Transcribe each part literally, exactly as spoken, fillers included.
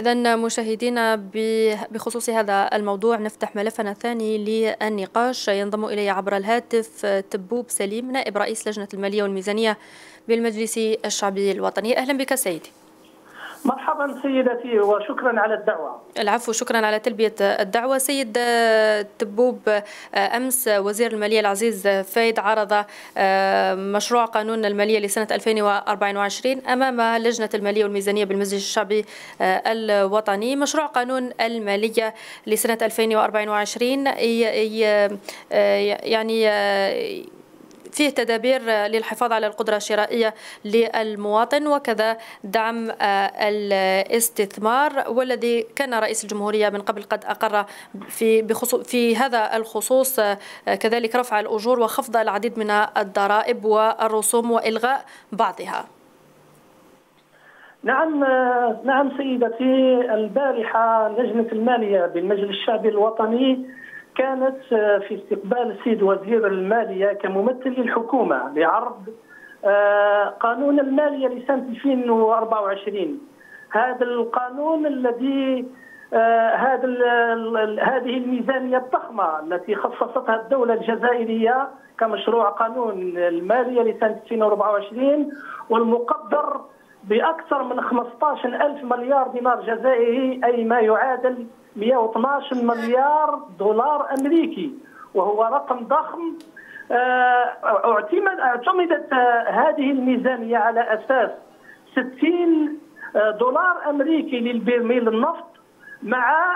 إذن مشاهدينا بخصوص هذا الموضوع نفتح ملفنا الثاني للنقاش. ينضم إلي عبر الهاتف تبوب سليم نائب رئيس لجنة المالية والميزانية بالمجلس الشعبي الوطني. أهلا بك سيدي. مرحبا سيدتي وشكرا على الدعوة. العفو، شكرا على تلبية الدعوة. سيد تبوب، أمس وزير المالية العزيز فايد عرض مشروع قانون المالية لسنة ألفين وأربعة وعشرين أمام لجنة المالية والميزانية بالمجلس الشعبي الوطني. مشروع قانون المالية لسنة ألفين وأربعة وعشرين يعني فيه تدابير للحفاظ على القدرة الشرائية للمواطن وكذا دعم الاستثمار، والذي كان رئيس الجمهورية من قبل قد أقر في بخصوص في هذا الخصوص كذلك رفع الأجور وخفض العديد من الضرائب والرسوم وإلغاء بعضها. نعم نعم سيدتي، البارحة لجنة المالية بالمجلس الشعبي الوطني كانت في استقبال السيد وزير المالية كممثل للحكومة لعرض قانون المالية لسنة ألفين وأربعة وعشرين. هذا القانون الذي هذا هذه الميزانية الضخمة التي خصصتها الدولة الجزائرية كمشروع قانون المالية لسنة ألفين وأربعة وعشرين، والمقدر بأكثر من خمسة عشر ألف مليار دينار جزائري، أي ما يعادل مئة واثني عشر مليار دولار أمريكي، وهو رقم ضخم. اعتمد اعتمدت هذه الميزانية على أساس ستين دولار أمريكي للبرميل النفط، مع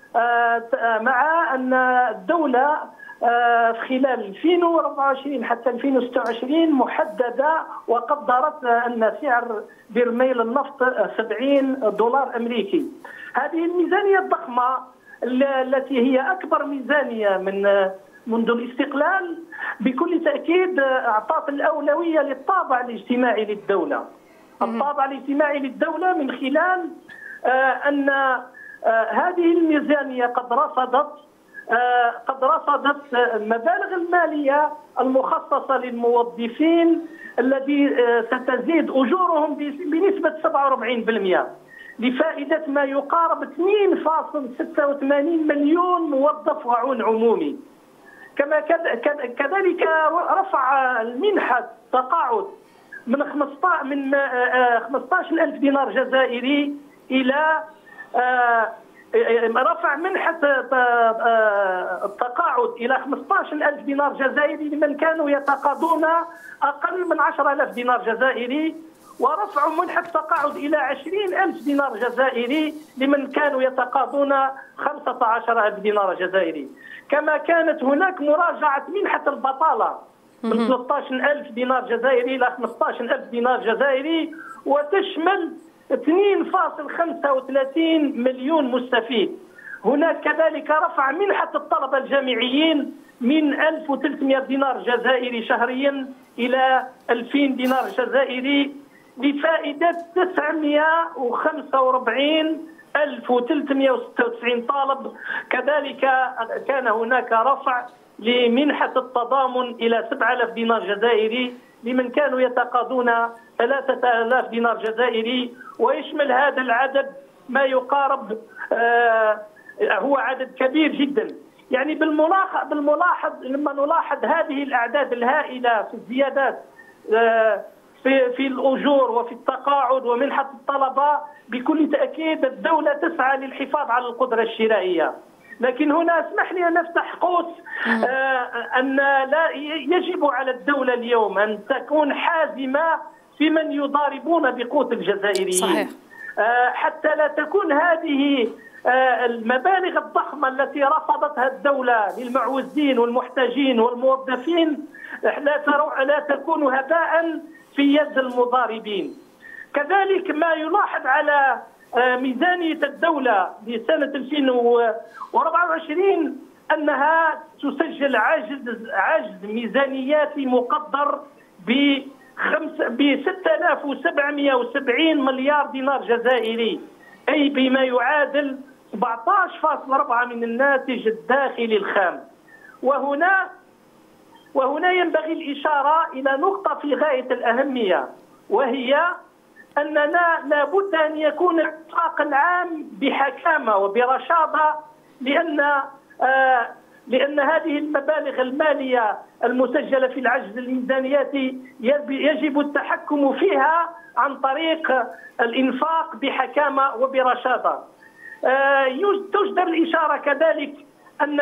مع أن الدولة خلال ألفين وأربعة وعشرين حتى ألفين وستة وعشرين محددة وقدرت أن سعر برميل النفط سبعين دولار أمريكي. هذه الميزانية الضخمة التي هي أكبر ميزانية من منذ الاستقلال بكل تأكيد أعطت الأولوية للطابع الاجتماعي للدولة. الطابع الاجتماعي للدولة من خلال أن هذه الميزانية قد رصدت قد رصدت المبالغ المالية المخصصة للموظفين الذي ستزيد أجورهم بنسبة سبعة وأربعين بالمئة لفائدة ما يقارب اثنين فاصلة ستة وثمانين مليون موظف وعون عمومي. كما كذلك رفع المنحة التقاعد من خمسة عشر ألف دينار جزائري إلى رفع منحة التقاعد إلى خمسة عشر ألف دينار جزائري لمن كانوا يتقاضون أقل من عشرة آلاف دينار جزائري، ورفع منحة التقاعد إلى عشرين ألف دينار جزائري لمن كانوا يتقاضون خمسة عشر ألف دينار جزائري. كما كانت هناك مراجعة منحة البطالة من ثلاثة عشر ألف دينار جزائري إلى خمسة عشر ألف دينار جزائري، وتشمل اثنين فاصلة خمسة وثلاثين مليون مستفيد. هناك كذلك رفع منحة الطلبة الجامعيين من ألف وثلاثمئة دينار جزائري شهريا إلى ألفين دينار جزائري بفائدة تسعمئة وخمسة وأربعين ألف وثلاثمئة وستة وتسعين طالب. كذلك كان هناك رفع لمنحة التضامن إلى سبعة آلاف دينار جزائري لمن كانوا يتقاضون ثلاثة آلاف دينار جزائري، ويشمل هذا العدد ما يقارب آه هو عدد كبير جدا. يعني بالملاحظ بالملاحظ لما نلاحظ هذه الأعداد الهائلة في الزيادات آه في في الأجور وفي التقاعد ومنحة الطلبة، بكل تأكيد الدولة تسعى للحفاظ على القدرة الشرائية. لكن هنا اسمح لي أن نفتح قوس آه أن لا يجب على الدولة اليوم أن تكون حازمة في من يضاربون بقوت الجزائريين. صحيح. آه حتى لا تكون هذه آه المبالغ الضخمة التي رفضتها الدولة للمعوزين والمحتاجين والموظفين لا تروح لا تكون هباء في يد المضاربين. كذلك ما يلاحظ على ميزانية الدولة لسنة ألفين وأربعة وعشرين أنها تسجل عجز عجز ميزانياتي مقدر ب ستة آلاف وسبعمئة وسبعين مليار دينار جزائري، أي بما يعادل سبعة عشر فاصلة أربعة من الناتج الداخلي الخام. وهنا وهنا ينبغي الإشارة إلى نقطة في غاية الأهمية، وهي أننا لابد أن يكون الاتفاق العام بحكامة وبرشادة، لأن آه لأن هذه المبالغ المالية المسجلة في العجز الميزانياتي يجب التحكم فيها عن طريق الإنفاق بحكامة وبرشادة. توجد الإشارة كذلك أن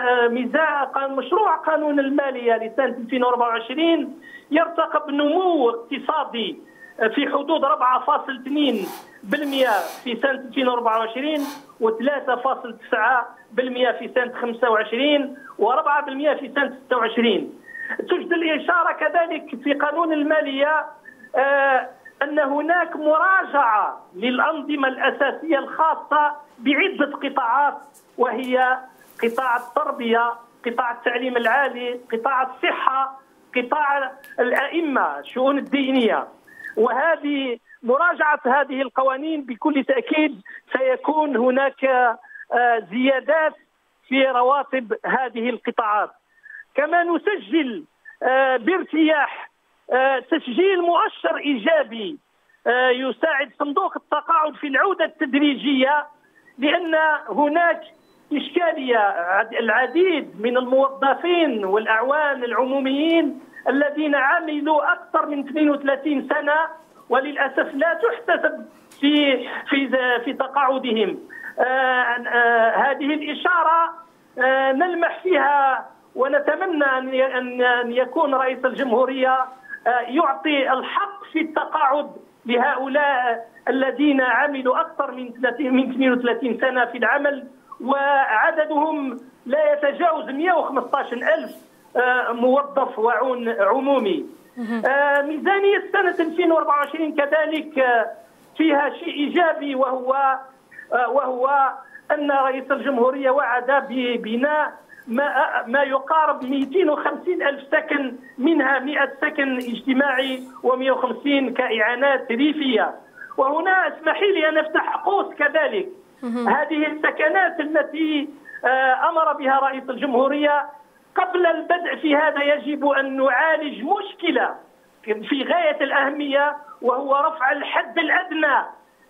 مشروع قانون المالية لسنة ألفين وأربعة وعشرين يرتقب نمو اقتصادي في حدود أربعة فاصلة اثنين بالمئة في سنة ألفين وأربعة وعشرين وثلاثة فاصلة تسعة بالمئة في سنة خمسة وعشرين وأربعة بالمئة في سنة ستة وعشرين. توجد الإشارة كذلك في قانون المالية آه أن هناك مراجعة للأنظمة الأساسية الخاصة بعدة قطاعات، وهي قطاع التربية، قطاع التعليم العالي، قطاع الصحة، قطاع الأئمة، الشؤون الدينية. وهذه مراجعة هذه القوانين بكل تأكيد سيكون هناك زيادات في رواتب هذه القطاعات. كما نسجل بارتياح تسجيل مؤشر إيجابي يساعد صندوق التقاعد في العودة التدريجية، لأن هناك إشكالية. العديد من الموظفين والأعوان العموميين الذين عملوا أكثر من اثنين وثلاثين سنة وللأسف لا تحتسب في في في تقاعدهم. آه آه هذه الإشارة آه نلمح فيها ونتمنى أن يكون رئيس الجمهورية يعطي الحق في التقاعد لهؤلاء الذين عملوا أكثر من اثنين وثلاثين سنة في العمل، وعددهم لا يتجاوز مئة وخمسة عشر ألف موظف وعون عمومي. ميزانية سنة ألفين وأربعة وعشرين كذلك فيها شيء إيجابي، وهو وهو أن رئيس الجمهورية وعد ببناء ما ما يقارب مئتين وخمسين ألف سكن، منها مئة سكن اجتماعي ومئة وخمسين كإعانات ريفية. وهنا اسمحي لي أن أفتح قوس كذلك. هذه السكنات التي أمر بها رئيس الجمهورية قبل البدء في هذا يجب أن نعالج مشكلة في غاية الأهمية، وهو رفع الحد الأدنى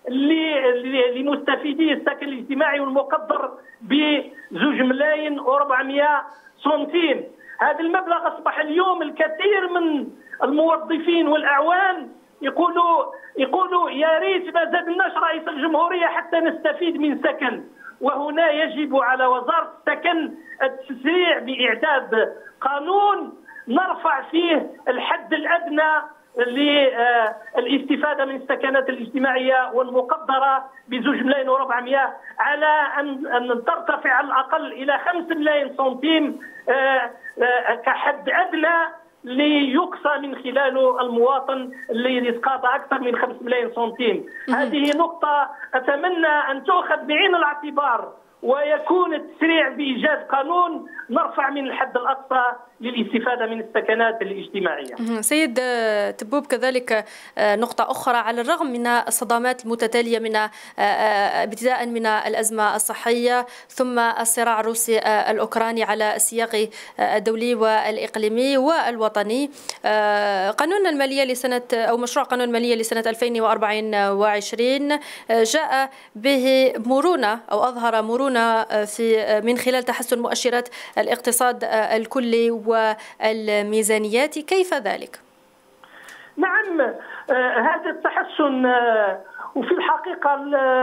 لمستفيدي السكن الاجتماعي والمقدر بزوج ملايين وأربعمئة سنتيم. هذا المبلغ أصبح اليوم الكثير من الموظفين والأعوان يقولوا يقولوا يا ريت ما زادناش رئيس الجمهورية حتى نستفيد من سكن. وهنا يجب على وزارة السكن التسريع بإعداد قانون نرفع فيه الحد الأدنى للاستفادة من السكنات الاجتماعية والمقدرة بزوج ملايين وأربعمئة، على أن أن ترتفع على الأقل إلى خمسة ملايين سنتيم كحد أدنى ليقصى من خلاله المواطن الذي يتقاضى أكثر من خمسة ملايين سنتيم. هذه نقطة أتمنى أن تؤخذ بعين الاعتبار، ويكون التسريع بإيجاد قانون نرفع من الحد الأقصى للاستفادة من السكنات الاجتماعية. سيد تبوب، كذلك نقطة أخرى، على الرغم من الصدمات المتتالية من ابتداء من الأزمة الصحية ثم الصراع الروسي الأوكراني على السياق الدولي والإقليمي والوطني، قانون المالية لسنة أو مشروع قانون المالية لسنة ألفين وأربعة وعشرين جاء به مرونة أو أظهر مرونة في من خلال تحسن مؤشرات الاقتصاد الكلي والميزانيات. كيف ذلك؟ نعم، هذا التحسن، وفي الحقيقة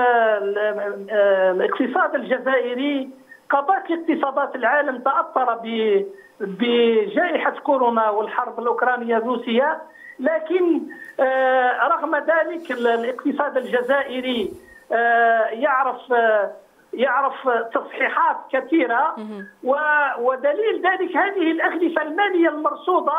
الاقتصاد الجزائري كباقي اقتصادات العالم تأثر بجائحة كورونا والحرب الأوكرانية الروسية، لكن رغم ذلك الاقتصاد الجزائري يعرف يعرف تصحيحات كثيرة، ودليل ذلك هذه الأغلفة المالية المرصودة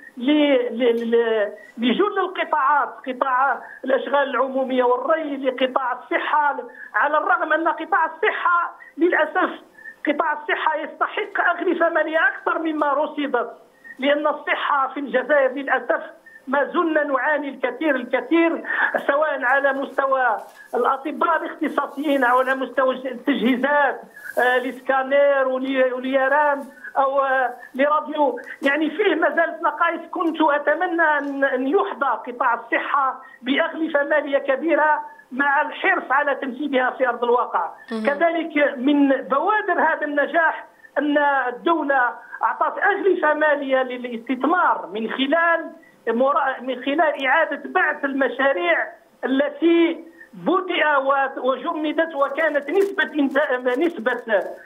لجل القطاعات، قطاع الأشغال العمومية والري، لقطاع الصحة، على الرغم أن قطاع الصحة للأسف قطاع الصحة يستحق أغلفة مالية أكثر مما رصدت، لأن الصحة في الجزائر للأسف ما زلنا نعاني الكثير الكثير، سواء على مستوى الأطباء الاختصاصيين أو على مستوى التجهيزات، الإسكانير واليرام، أو لراديو، يعني فيه ما زالت نقائص. كنت أتمنى أن يحظى قطاع الصحة بأغلفة مالية كبيرة مع الحرص على تنفيذها في أرض الواقع. كذلك من بوادر هذا النجاح أن الدولة أعطت أغلفة مالية للاستثمار من خلال من خلال إعادة بعث المشاريع التي بدأ وجمدت، وكانت نسبة نسبة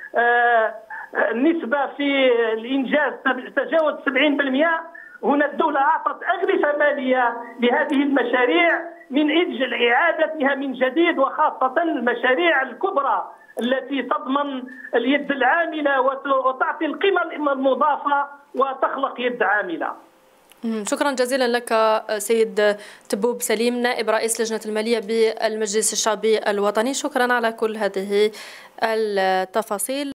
النسبة في الإنجاز تجاوز سبعين بالمئة. هنا الدولة أعطت أغلفة مالية لهذه المشاريع من أجل إعادتها من جديد، وخاصة المشاريع الكبرى التي تضمن اليد العاملة وتعطي القيمة المضافة وتخلق يد عاملة. شكرا جزيلا لك سيد تبوب سليم، نائب رئيس لجنة المالية بالمجلس الشعبي الوطني. شكرا على كل هذه التفاصيل.